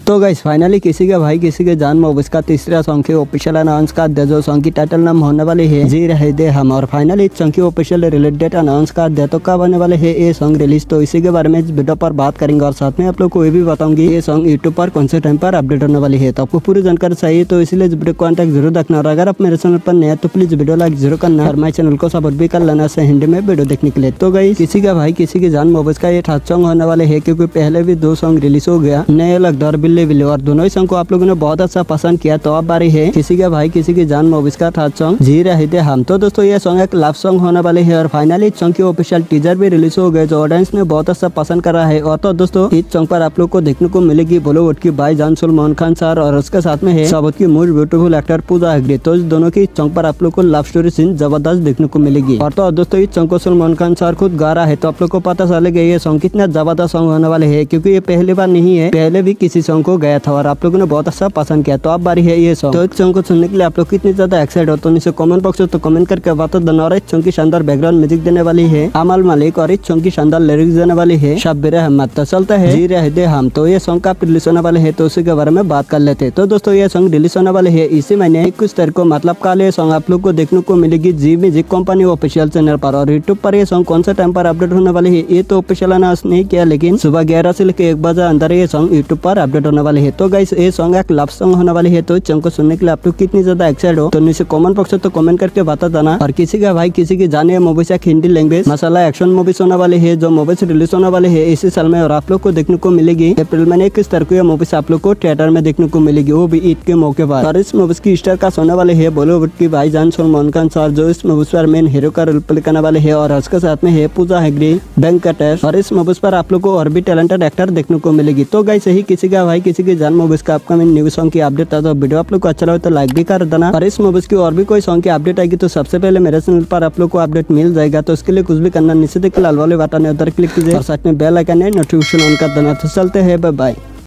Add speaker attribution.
Speaker 1: तो guys finally किसी के भाई किसी के जान मूवीज का तीसरा सॉन्ग की ऑफिशियल अनाउंस कर दिया, जो सॉन्ग की टाइटल नाम होने वाली है जी रहे दे हम। और फाइनली इस सॉन्ग की ऑफिशियल रिलीज डेट अनाउंस कर दिया, तो कब होने वाले है ये सॉन्ग रिलीज, तो इसी के बारे में इस वीडियो पर बात करेंगे। और साथ में आप लोग को ये भी बताऊंगी ये सॉन्ग यूट्यूब पर कौन से टाइम पर अपडेट होने वाली है। तो आपको पूरी जानकारी चाहिए तो इसलिए इस वीडियो को अंत तक जरूर देखना। और अगर आप मेरे चैनल पर नए तो प्लीज वीडियो लाइक जरूर करना और माई चैनल को सपोर्ट भी कर लेना से हिंदी में वीडियो देखने के लिए। तो गाइस किसी का भाई किसी की जान मूवीज का ये थर्ड सॉन्ग होने वाले है, क्योंकि पहले भी 2 सॉन्ग रिलीज हो गया, नए लग और बिल्ले बिल्ले, और दोनों ही सॉन्ग को आप लोगों ने बहुत अच्छा पसंद किया। तो अब बारी है किसी का भाई किसी की जान मूवीज का थर्ड सॉन्ग जी रहे थे हम। तो दोस्तों ये सॉन्ग एक लव सॉन्ग होने वाले है और फाइनली इस सॉन्ग की ऑफिशियल टीजर भी रिलीज हो गए, जो ऑडियंस ने बहुत अच्छा पसंद करा है। और तो दोस्तों इस सॉन्ग पर आप लोग को देखने को मिलेगी बॉलीवुड की भाईजान सलमान खान सर, और उसके साथ में है साउथ की most beautiful actor Pooja Hegde. तो इस दोनों की सॉन्ग पर आप लोग को लव स्टोरी सीन जबरदस्त देखने को मिलेगी। और तो दोस्तों इस सॉन्ग को सलमान खान सर खुद गा रहा है, तो आप लोग को पता चलेगा ये सॉन्ग कितना जबरदस्त सॉन्ग होने वाले है, क्योंकि ये पहली बार नहीं है, पहले भी किसी सॉन्ग को गया था और आप लोगों ने बहुत अच्छा पसंद किया। तो अब बारी है ये सॉन्ग। तो इस सॉन्ग को सुनने के लिए आप लोग कितनी ज्यादा एक्साइटेड हो तो नीचे कमेंट बॉक्स में तो कमेंट करके बता देना। और इस सॉन्ग की शानदार बैकग्राउंड म्यूजिक देने वाली है अमल मलिक और इस सॉन्ग की शानदार लिरिक्स देने वाली है शब्बीर अहमद। तो चलता है जी रहे दे हम। तो ये सॉन्ग कब रिलीज होने वाले है तो उसी के बारे में बात कर लेते हैं। तो दोस्तों ये सॉन्ग रिलीज होने वाले है इसी महीने 21 तारीख को, मतलब कल ये सॉन्ग आप लोग को देखने को मिलेगी Zee music company official channel पर। और यूट्यूब पर ये सॉन्ग कौन सा टाइम पर अपडेट होने वाली है ये तो ऑफिशियल अनाउंस नहीं किया, लेकिन सुबह 11 से लेकर 1 बजे अंदर ये सॉन्ग यूट्यूब पर अपडेट होने वाली है। तो गाइस ये सॉन्ग एक लव सॉन्ग होने वाली है, तो इस सॉन्ग को सुनने के लिए आप लोग कितनी ज्यादा एक्साइटेड हो तो नीचे कमेंट बॉक्स में तो कमेंट करके बता देना। और किसी का भाई किसी की जाने मूवीज या Hindi language masala action movies होने वाली है, जो मूवीज रिलीज होने वाले है इसी साल में, और आप लोग को देखने को मिलेगी अप्रैल में 21 तारीख को ये मूवीज आप लोग को थिएटर में देखने को मिलेगी, वो भी ईद के मौके पर। और इस मूवीज की स्टार कास्ट होने वाले है बॉलीवुड की भाईजान सलमान खान सर, जो इस मूवीज पर मेन हीरो का रोल प्ले करने वाले है, और उसके साथ में है पूजा हेगड़े, वेंकटेश, और इस मूवीज पर आप लोग को और भी टैलेंटेड एक्टर देखने को मिलेगी। तो गाइस यही किसी का भाई किसी की जान मूवीज का अपकमिंग न्यू सॉन्ग की अपडेट था। तो वीडियो आप लोग को अच्छा लगे तो लाइक भी कर देना, और इस मूवीज की और भी कोई सॉन्ग की अपडेट आएगी तो सबसे पहले मेरे चैनल पर आप लोग को अपडेट मिल जाएगा। तो उसके लिए कुछ भी करना नीचे देखिए लाल वाले बटन है उधर क्लिक कीजिए और साथ में बेल आइकन है नोटिफिकेशन ऑन कर देना। तो चलते हैं, बाय बाय।